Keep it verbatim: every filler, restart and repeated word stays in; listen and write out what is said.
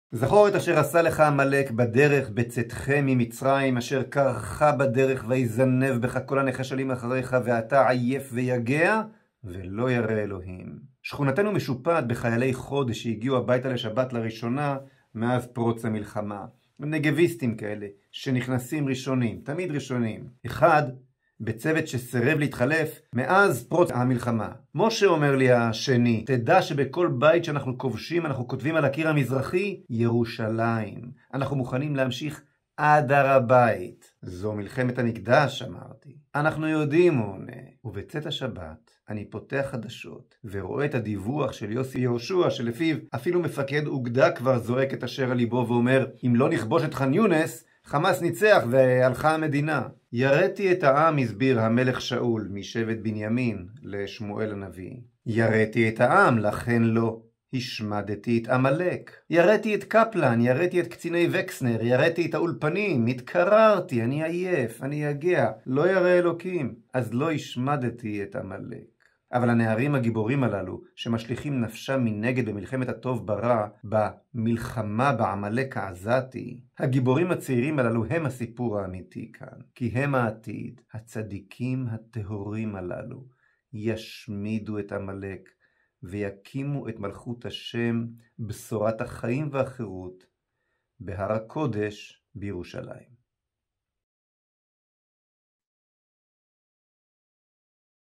זכור את אשר עשה לך עמלק בדרך בצאתכם ממצרים, אשר קרך בדרך ויזנב בך כל הנחשלים אחריך, ואתה עייף ויגע ולא ירא אלוהים. שכונתנו משופעת בחיילי חודש שהגיעו הביתה לשבת לראשונה מאז פרוץ המלחמה. נגביסטים כאלה שנכנסים ראשונים, תמיד ראשונים. אחד בצוות שסירב להתחלף מאז פרוץ המלחמה. משה אומר לי השני, תדע שבכל בית שאנחנו כובשים אנחנו כותבים על הקיר המזרחי ירושלים. אנחנו מוכנים להמשיך עד הר הבית. זו מלחמת המקדש, אמרתי. אנחנו יודעים, הוא עונה. ובצאת השבת אני פותח חדשות ורואה את הדיווח של יוסי יהושע, שלפיו אפילו מפקד אוגדה כבר זורק את אשר על ליבו ואומר, אם לא נכבוש את ח'אן יונס, חמאס ניצח והלכה המדינה. יראתי את העם, הסביר המלך שאול משבט בנימין לשמואל הנביא. יראתי את העם, לכן לא השמדתי את עמלק. יראתי את קפלן, יראתי את קציני וקסנר, יראתי את האולפנים, התקררתי, אני עייף, אני יגע, לא ירא אלוקים, אז לא השמדתי את עמלק. אבל הנערים הגיבורים הללו, שמשליכים נפשם מנגד במלחמת הטוב ברע, במלחמה בעמלק העזתי, הגיבורים הצעירים הללו הם הסיפור האמיתי כאן. כי הם העתיד, הצדיקים הטהורים הללו, ישמידו את עמלק, ויקימו את מלכות השם, בשורת החיים והחירות, בהר הקודש בירושלים.